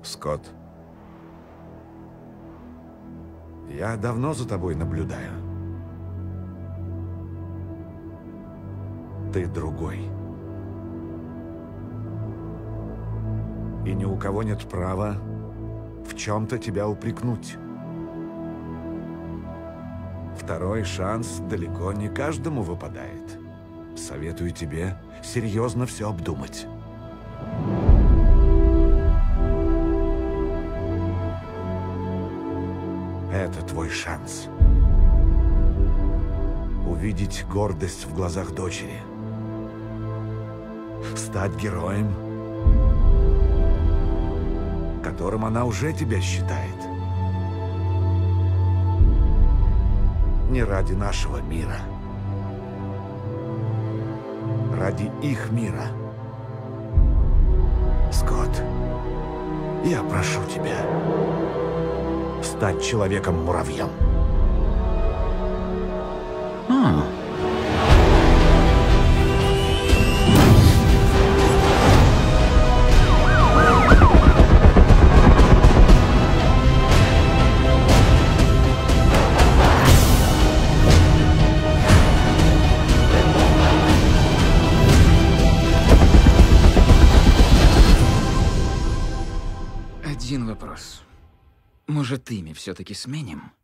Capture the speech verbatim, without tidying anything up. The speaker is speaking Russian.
Скотт, я давно за тобой наблюдаю. Ты другой. И ни у кого нет права в чем-то тебя упрекнуть. Второй шанс далеко не каждому выпадает. Советую тебе серьезно все обдумать. Это твой шанс. Увидеть гордость в глазах дочери. Стать героем, которым она уже тебя считает. Не ради нашего мира. Ради их мира. Скотт, я прошу тебя стать человеком-муравьем. А. Один вопрос. Может, имя все-таки сменим?